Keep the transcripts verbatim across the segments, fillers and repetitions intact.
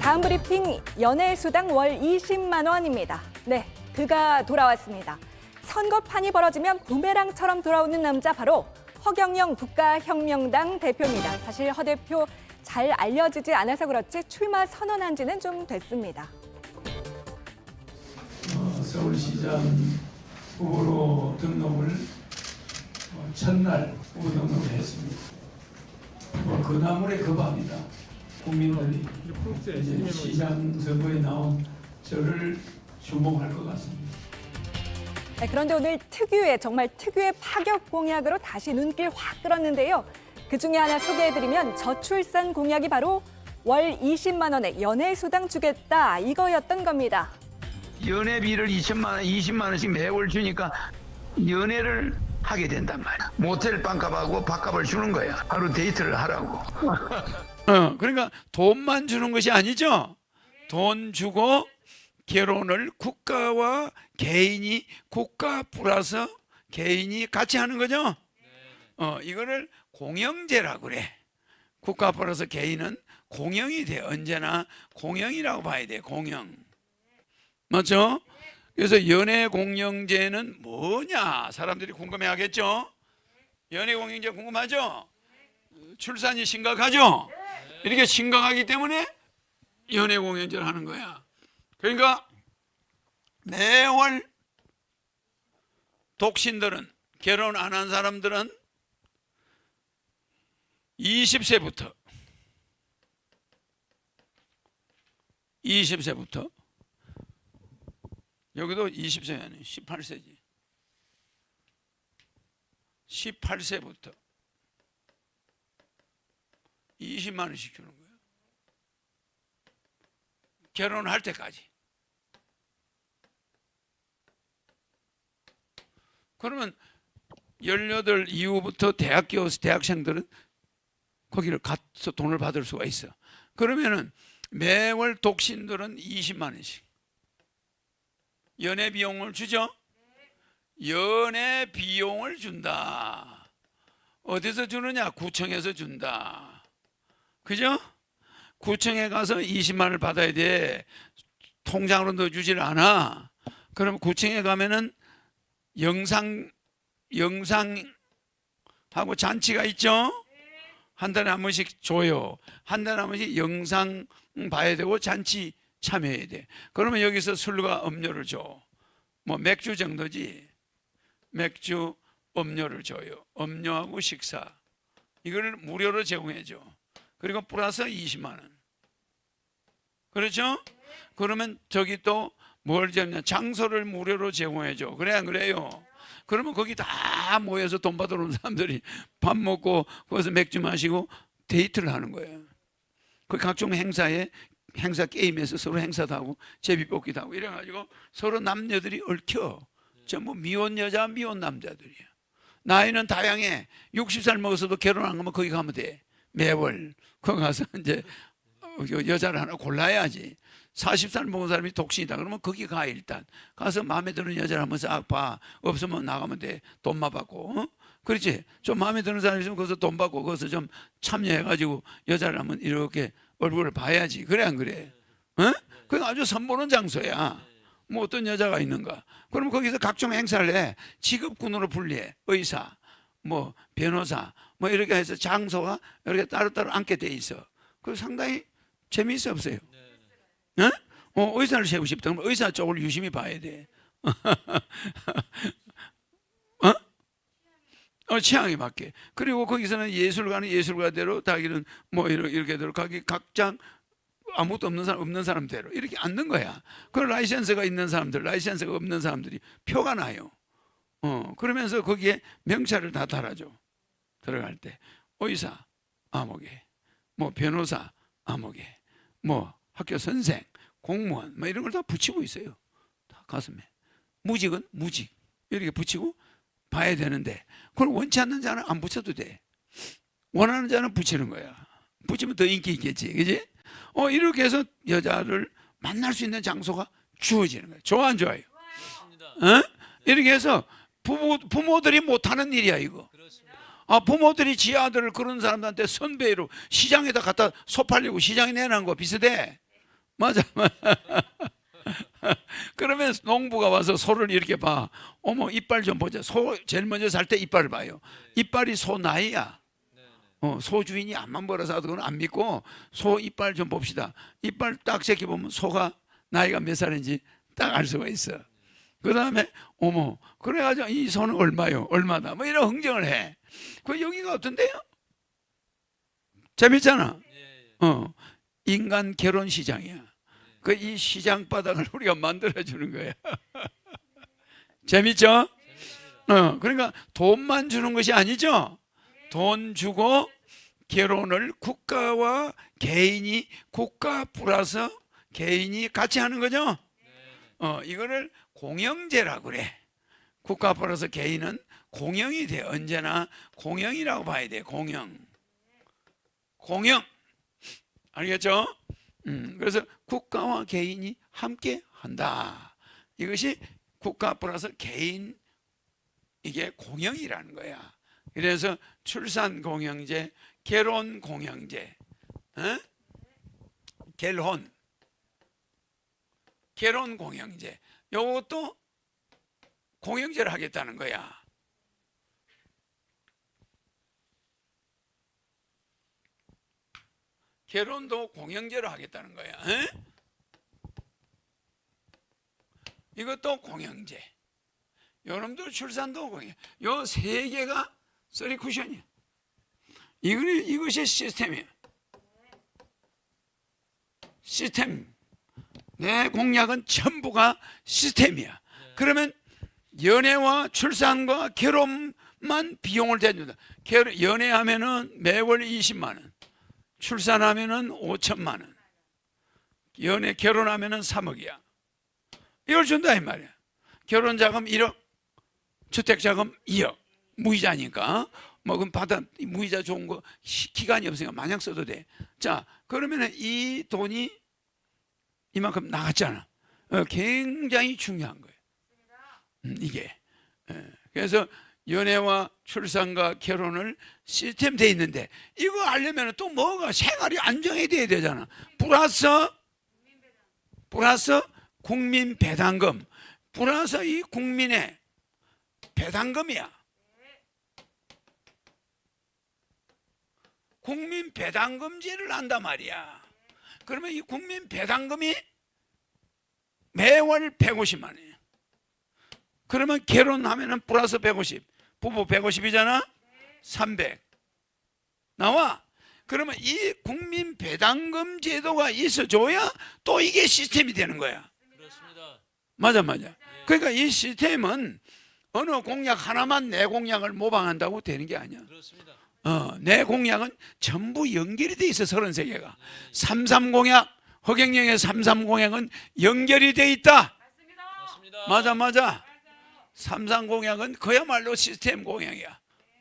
다음 브리핑 연애수당 월 이십만 원입니다. 네, 그가 돌아왔습니다. 선거판이 벌어지면 부메랑처럼 돌아오는 남자 바로 허경영 국가혁명당 대표입니다. 사실 허 대표 잘 알려지지 않아서 그렇지 출마 선언한 지는 좀 됐습니다. 어, 서울시장 후보로 등록을 어, 첫날 후보 등록을 했습니다. 어, 그 나물의 그 밥이다. 국민들이 이제 시장 선거에 나온 저를 주목할 것 같습니다. 네, 그런데 오늘 특유의 정말 특유의 파격 공약으로 다시 눈길 확 끌었는데요. 그중에 하나 소개해드리면 저출산 공약이 바로 월 이십만 원의 연애수당 주겠다 이거였던 겁니다. 연애비를 이천만 원, 이십만 원씩 매월 주니까 연애를 하게 된단 말이야. 모텔 빵값하고 밥값을 주는 거야. 하루 데이트를 하라고. 어, 그러니까 돈만 주는 것이 아니죠. 돈 주고 결혼을 국가와 개인이, 국가 플러스 개인이 같이 하는 거죠. 어, 이거를 공영제라고 그래. 국가 플러스 개인은 공영이 돼. 언제나 공영이라고 봐야 돼. 공영. 맞죠? 그래서 연애공영제는 뭐냐? 사람들이 궁금해 하겠죠? 연애공영제 궁금하죠? 출산이 심각하죠? 이렇게 심각하기 때문에 연애공영제를 하는 거야. 그러니까 매월 독신들은, 결혼 안 한 사람들은 이십 세부터 이십 세부터 여기도 이십 세가 아니에요. 십팔 세지. 십팔 세부터 이십만 원씩 주는 거예요. 결혼할 때까지. 그러면 열여덟 이후부터 대학교 대학생들은 거기를 가서 돈을 받을 수가 있어. 그러면은 매월 독신들은 이십만 원씩 연애 비용을 주죠. 연애 비용을 준다. 어디서 주느냐? 구청에서 준다. 그죠? 구청에 가서 이십만 원을 받아야 돼. 통장으로 넣어주질 않아. 그럼 구청에 가면은 영상 영상하고 잔치가 있죠. 한 달에 한 번씩 줘요. 한 달에 한 번씩 영상 봐야 되고 잔치 참여해야 돼. 그러면 여기서 술과 음료를 줘. 뭐 맥주 정도지. 맥주, 음료를 줘요. 음료하고 식사. 이걸 무료로 제공해 줘. 그리고 플러스 이십만 원. 그렇죠? 그러면 저기 또 뭘 잡냐? 장소를 무료로 제공해 줘. 그래 안 그래요? 그러면 거기 다 모여서 돈 받으러 온 사람들이 밥 먹고 거기서 맥주 마시고 데이트를 하는 거예요. 그 각종 행사에 행사 게임에서 서로 행사도 하고 제비뽑기도 하고 이래가지고 서로 남녀들이 얽혀. 전부 미혼 여자 미혼 남자들이야. 나이는 다양해. 육십 살 먹어서도 결혼 안 하면 거기 가면 돼. 매월 거기 가서 이제 여자를 하나 골라야지. 사십 살 먹은 사람이 독신이다 그러면 거기 가. 일단 가서 마음에 드는 여자를 한번 싹 봐. 없으면 나가면 돼. 돈만 받고. 어? 그렇지. 좀 마음에 드는 사람이 있으면 거기서 돈 받고 거기서 좀 참여해가지고 여자를 한번 이렇게 얼굴을 봐야지. 그래 안 그래? 어? 그게 아주 선보는 장소야. 뭐 어떤 여자가 있는가. 그러면 거기서 각종 행사를 해. 직업군으로 분리해. 의사, 뭐 변호사, 뭐 이렇게 해서 장소가 이렇게 따로따로 앉게 돼 있어. 그 상당히 재미있어 없어요? 어? 어, 의사를 세우고 싶다 그러면 의사 쪽을 유심히 봐야 돼. 어? 어, 취향에 맞게. 그리고 거기서는 예술가는 예술가대로, 자기는 뭐 이렇게 대로 각기 각장 아무것도 없는 사람 없는 사람대로 이렇게 앉는 거야. 그 라이센스가 있는 사람들, 라이센스가 없는 사람들이 표가 나요. 어, 그러면서 거기에 명찰을 다 달아줘. 들어갈 때 의사 아무개, 뭐 변호사 아무개, 뭐 학교 선생, 공무원 뭐 이런 걸 다 붙이고 있어요. 다 가슴에. 무직은 무직 이렇게 붙이고 봐야 되는데 그걸 원치 않는 자는 안 붙여도 돼. 원하는 자는 붙이는 거야. 붙이면 더 인기 있겠지, 그지? 어, 이렇게 해서 여자를 만날 수 있는 장소가 주어지는 거예요. 좋아 안 좋아요? 어? 이렇게 해서 부모, 부모들이 못하는 일이야 이거. 아, 부모들이 지 아들을 그런 사람들한테 선배로 시장에다 갖다 소 팔리고 시장에 내놓은 거 비슷해. 맞아. 그러면 농부가 와서 소를 이렇게 봐. 어머, 이빨 좀 보자. 소 제일 먼저 살 때 이빨을 봐요. 이빨이 소 나이야. 어, 소 주인이 앞만 벌어서 그건 안 믿고 소 이빨 좀 봅시다. 이빨 딱 제껴보면 소가 나이가 몇 살인지 딱 알 수가 있어. 그 다음에 어머, 그래가지고 이 소는 얼마요? 얼마다? 뭐 이런 흥정을 해. 그 여기가 어떤데요? 재밌잖아. 어, 인간 결혼 시장이야. 그 이 시장 바닥을 우리가 만들어 주는 거야. 재밌죠? 어, 그러니까 돈만 주는 것이 아니죠. 돈 주고 결혼을 국가와 개인이, 국가 플러스 개인이 같이 하는 거죠. 어, 이거를 공영제라고 그래. 국가 플러스 개인은 공영이 돼. 언제나 공영이라고 봐야 돼. 공영. 공영. 알겠죠? 음, 그래서 국가와 개인이 함께 한다. 이것이 국가 플러스 개인, 이게 공영이라는 거야. 그래서 출산 공영제, 결혼 공영제, 어? 결혼, 결혼 공영제, 요것도 공영제를 하겠다는 거야. 결혼도 공영제로 하겠다는 거야. 에? 이것도 공영제. 여러분도 출산도 공영. 요 세 개가 쓰리 쿠션이야. 이거는 이것이 시스템이야. 시스템. 내 공약은 전부가 시스템이야. 그러면 연애와 출산과 결혼만 비용을 대준다. 연애하면은 매월 이십만 원. 출산하면은 오천만 원. 연애 결혼하면은 삼억이야. 이걸 준다 이 말이야. 결혼자금 일억, 주택자금 이억. 무이자니까. 뭐 그럼 받아, 무이자 좋은 거 기간이 없으니까 마냥 써도 돼. 자, 그러면은 이 돈이 이만큼 나갔잖아. 어, 굉장히 중요한 거예요. 음, 이게. 예. 그래서 연애와 출산과 결혼을 시스템 돼 있는데 이거 하려면 또 뭐가 생활이 안정이 돼야 되잖아. 플러스 플러스 국민 배당금, 플러스 이 국민의 배당금이야. 국민 배당금제를 한단 말이야. 그러면 이 국민 배당금이 매월 백오십만 원이야. 그러면 결혼하면은 플러스 백오십, 부부 백오십이잖아. 삼백 나와. 그러면 이 국민 배당금 제도가 있어줘야 또 이게 시스템이 되는 거야. 그렇습니다. 맞아, 맞아. 그러니까 이 시스템은 어느 공약 하나만 내 공약을 모방한다고 되는 게 아니야. 그렇습니다. 어, 내 공약은 전부 연결이 돼 있어. 서른세 개가. 삼삼 공약, 허경영의 삼삼 공약은 연결이 돼 있다. 맞습니다. 맞아, 맞아. 삼삼 공약은 그야말로 시스템 공약이야.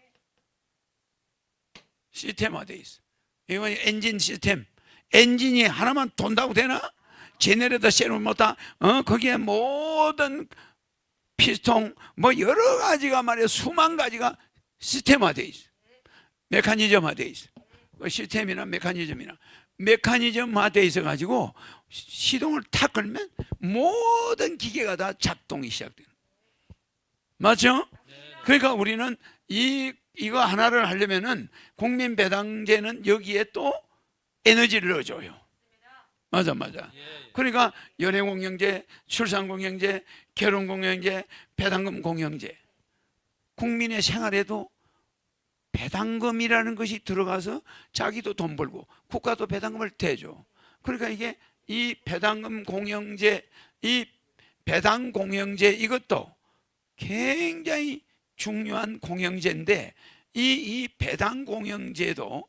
시스템화돼 있어. 이건 엔진 시스템. 엔진이 하나만 돈다고 되나? 제네레이터 셀을 못다. 어, 거기에 모든 피스톤 뭐 여러 가지가 말이야, 수만 가지가 시스템화돼 있어. 메커니즘화돼 있어. 그 시스템이나 메커니즘이나 메커니즘화돼 있어 가지고 시동을 탁 걸면 모든 기계가 다 작동이 시작돼. 맞죠? 그러니까 우리는 이 이거 하나를 하려면은 국민 배당제는 여기에 또 에너지를 넣어줘요. 맞아, 맞아. 그러니까 연애 공영제, 출산 공영제, 결혼 공영제, 배당금 공영제. 국민의 생활에도 배당금이라는 것이 들어가서 자기도 돈 벌고 국가도 배당금을 대줘. 그러니까 이게 이 배당금 공영제, 이 배당 공영제 이것도 굉장히 중요한 공영제인데 이, 이 배당 공영제도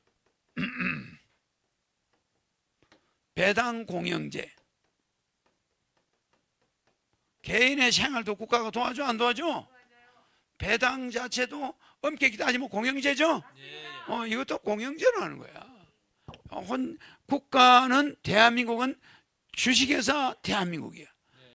배당 공영제 개인의 생활도 국가가 도와줘 안 도와줘? 배당 자체도 엄격히 따지면 공영제죠? 어, 이것도 공영제로 하는 거야. 혼, 국가는 대한민국은 주식회사 대한민국이야.